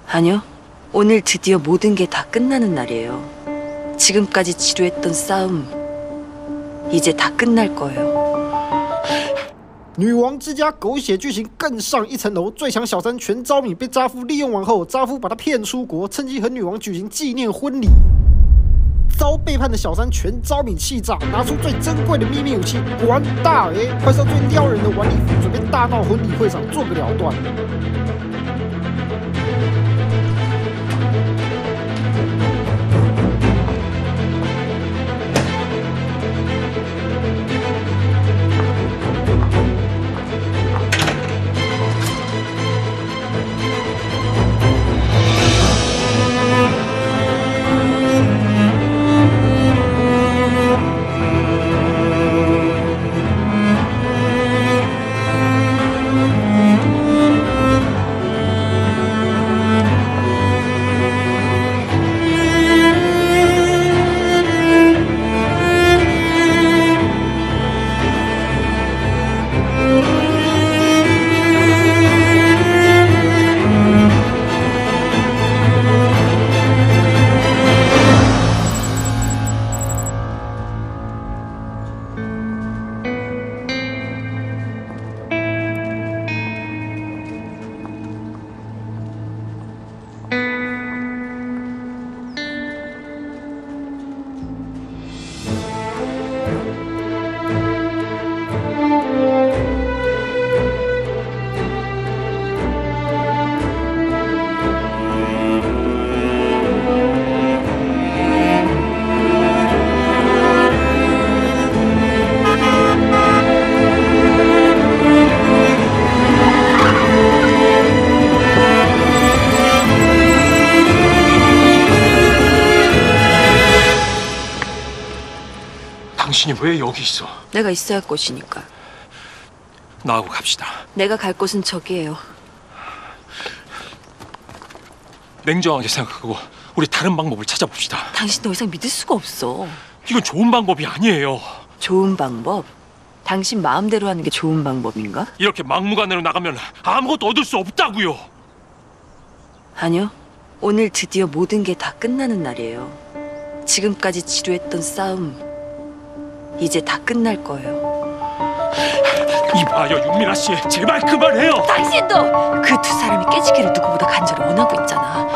아니요. 오늘 드디어 모든 게 다 끝나는 날이에요. 지금까지 지루했던 싸움 이제 다 끝날 거예요. 女王之家狗血剧情更上一层楼，最强小三全昭敏被扎夫利用完后，扎夫把他骗出国，趁机和女王举行纪念婚礼。遭背叛的小三全昭敏气炸，拿出最珍贵的秘密武器——玩大 A， 换上最撩人的晚礼服，准备大闹婚礼会场做个了断。 당신이 왜 여기 있어? 내가 있어야 할 곳이니까. 나하고 갑시다. 내가 갈 곳은 저기예요. 냉정하게 생각하고 우리 다른 방법을 찾아봅시다. 당신 더 이상 믿을 수가 없어. 이건 좋은 방법이 아니에요. 좋은 방법? 당신 마음대로 하는 게 좋은 방법인가? 이렇게 막무가내로 나가면 아무것도 얻을 수 없다고요. 아니요. 오늘 드디어 모든 게 다 끝나는 날이에요. 지금까지 지루했던 싸움 이제 다 끝날 거예요. 이봐요, 윤미라 씨. 제발 그만해요. 당신도 그 두 사람이 깨지기를 누구보다 간절히 원하고 있잖아.